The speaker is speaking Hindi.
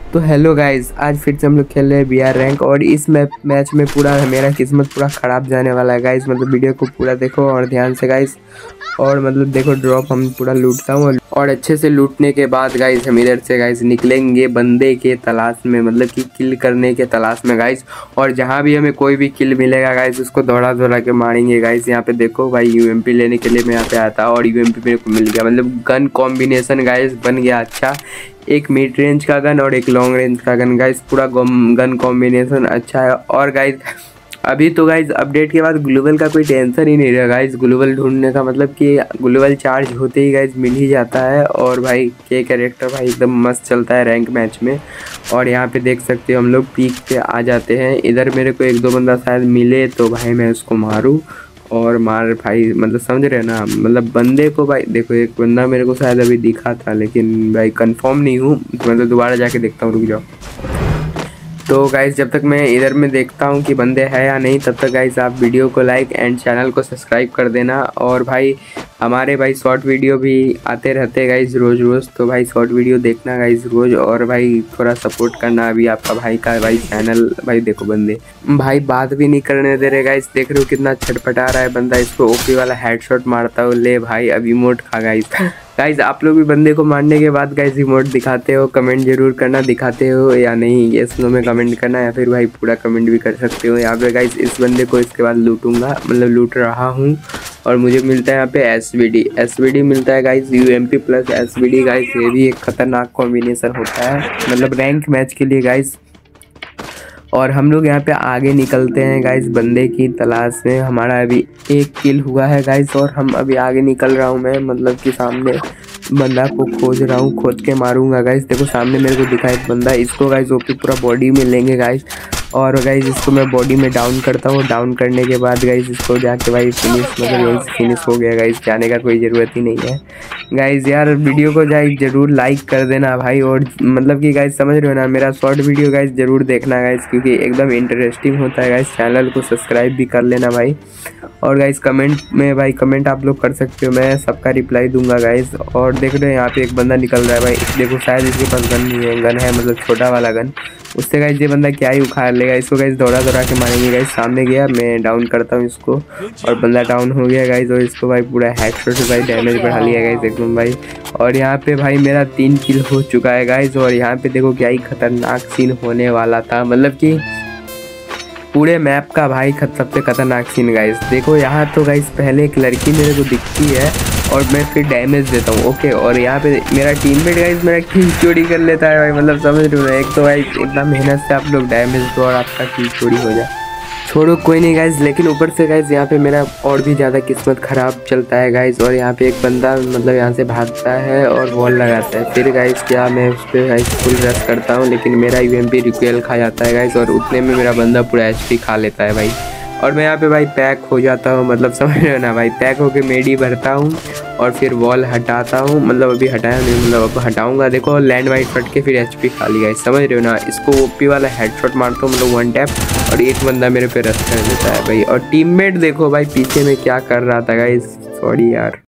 तो हेलो गाइस, आज फिर से हम लोग खेल रहे हैं बीआर रैंक और इस मैच में पूरा मेरा किस्मत पूरा ख़राब जाने वाला है गाइस। मतलब वीडियो को पूरा देखो और ध्यान से गाइस। और मतलब देखो ड्रॉप हम पूरा लूटता हूँ और अच्छे से लूटने के बाद गाइस हम इधर से गाइस निकलेंगे बंदे के तलाश में, मतलब कि किल करने के तलाश में गाइस। और जहाँ भी हमें कोई भी किल मिलेगा गाइस उसको दौड़ा दौड़ा के मारेंगे गाइस। यहाँ पे देखो भाई यूएमपी लेने के लिए मैं यहाँ पे आता और यूएमपी मेरे को मिल गया। मतलब गन कॉम्बिनेशन गाइस बन गया अच्छा, एक मिड रेंज का गन और एक लॉन्ग रेंज का गन गाइस। पूरा गन कॉम्बिनेशन अच्छा है। और गाइस अभी तो गाइस अपडेट के बाद ग्लोबल का कोई टेंशन ही नहीं रहा गाइस। ग्लोबल ढूंढने का मतलब कि ग्लोबल चार्ज होते ही गाइस मिल ही जाता है। और भाई के कैरेक्टर भाई एकदम मस्त चलता है रैंक मैच में। और यहाँ पे देख सकते हो हम लोग पीक पे आ जाते हैं। इधर मेरे को एक दो बंदा शायद मिले तो भाई मैं उसको मारूँ और मार भाई, मतलब समझ रहे ना। मतलब बंदे को भाई देखो, एक बंदा मेरे को शायद अभी दिखा था लेकिन भाई कंफर्म नहीं हूँ, मतलब दोबारा जाके देखता हूँ, रुक जाओ। तो गाइस जब तक मैं इधर में देखता हूँ कि बंदे हैं या नहीं, तब तक गाइस आप वीडियो को लाइक एंड चैनल को सब्सक्राइब कर देना। और भाई हमारे भाई शॉर्ट वीडियो भी आते रहते गाइस रोज़ रोज़, तो भाई शॉर्ट वीडियो देखना गाइस रोज़। और भाई थोड़ा सपोर्ट करना अभी आपका भाई का भाई चैनल। भाई देखो बंदे भाई बात भी नहीं करने दे रहे गाइस, देख रहे हो कितना छटपटा रहा है बंदा। इसको ओपी वाला हेडशॉट मारता हो, ले भाई अब इमोट खा गाइस। गाइस आप लोग भी बंदे को मारने के बाद गाइस इमोट दिखाते हो, कमेंट जरूर करना दिखाते हो या नहीं, ये स्नो में कमेंट करना या फिर भाई पूरा कमेंट भी कर सकते हो। यहाँ पे गाइस इस बंदे को इसके बाद लूटूंगा, मतलब लूट रहा हूँ। और मुझे मिलता है यहाँ पे एसवीडी मिलता है guys, UMP plus SVD guys. ये भी एक खतरनाक कॉम्बिनेशन होता है मतलब रैंक मैच के लिए गाइस। और हम लोग यहाँ पे आगे निकलते हैं गाइस बंदे की तलाश में। हमारा अभी एक किल हुआ है गाइस और हम अभी आगे निकल रहा हूँ मैं, मतलब कि सामने बंदा को खोज रहा हूँ, खोज के मारूंगा गाइस। देखो सामने मेरे को दिखा एक बंदा, इसको गाइस ओपी पूरा बॉडी में लेंगे गाइस। और गाइस इसको मैं बॉडी में डाउन करता हूँ, डाउन करने के बाद गाइस इसको जाके भाई फिनिश, मतलब यही फिनिश हो गया गाइस, जाने का कोई ज़रूरत ही नहीं है गाइस। यार वीडियो को जाए ज़रूर लाइक कर देना भाई। और मतलब कि गाइस समझ रहे हो ना, मेरा शॉर्ट वीडियो गाइस ज़रूर देखना गाइस, क्योंकि एकदम इंटरेस्टिंग होता है गाइस। चैनल को सब्सक्राइब भी कर लेना भाई। और गाइस कमेंट में भाई कमेंट आप लोग कर सकते हो, मैं सबका रिप्लाई दूंगा गाइस। और देख रहे हो यहाँ पे एक बंदा निकल रहा है भाई, देखो शायद इसके पास गन नहीं है, गन है मतलब छोटा वाला गन। उससे गाइस ये बंदा क्या ही उखाड़ लेगा, इसको गाइस दौड़ा दौड़ा के मारेंगे गाइस। सामने गया, मैं डाउन करता हूँ इसको और बंदा डाउन हो गया गाइस। और इसको भाई पूरा हेडशॉट से भाई डैमेज बढ़ा लिया गाइस एकदम भाई। और यहाँ पे भाई मेरा 3 किल हो चुका है गाइस। और यहाँ पे देखो क्या ही खतरनाक सीन होने वाला था, मतलब कि पूरे मैप का भाई सबसे खतरनाक सीन गाइस। देखो यहाँ तो गाइस पहले एक लड़की मेरे को दिखती है और मैं फिर डैमेज देता हूँ, ओके। और यहाँ पे मेरा टीममेट गाइस मेरा किल चोरी कर लेता है भाई, मतलब समझ रहे हो ना। एक तो भाई इतना मेहनत से आप लोग डैमेज दो और आपका किल चोरी हो जाए, छोड़ो कोई नहीं गाइस। लेकिन ऊपर से गाइस यहाँ पे मेरा और भी ज़्यादा किस्मत ख़राब चलता है गाइस। और यहाँ पे एक बंदा मतलब यहाँ से भागता है और वॉल लगाता है, फिर गाइस क्या मैं उस पर गाइस फुल रश करता हूँ, लेकिन मेरा यूएमपी रिक्वेल खा जाता है गाइस। और उतने में मेरा बंदा पूरा एचपी खा लेता है भाई। और मैं यहाँ पे भाई पैक हो जाता हूँ, मतलब समझ रहे हो ना भाई, पैक होके मेडी भरता हूँ और फिर वॉल हटाता हूँ, मतलब अभी हटाया नहीं, मतलब अब हटाऊंगा। देखो लैंड वाइड फट के फिर एचपी खा लिया, समझ रहे हो ना। इसको ओपी वाला हेडशॉट मारता हूँ, मतलब 1 टैप और एक बंदा मेरे पे रश कर देता है भाई। और टीममेट देखो भाई पीछे में क्या कर रहा था गाइस, सॉरी यार।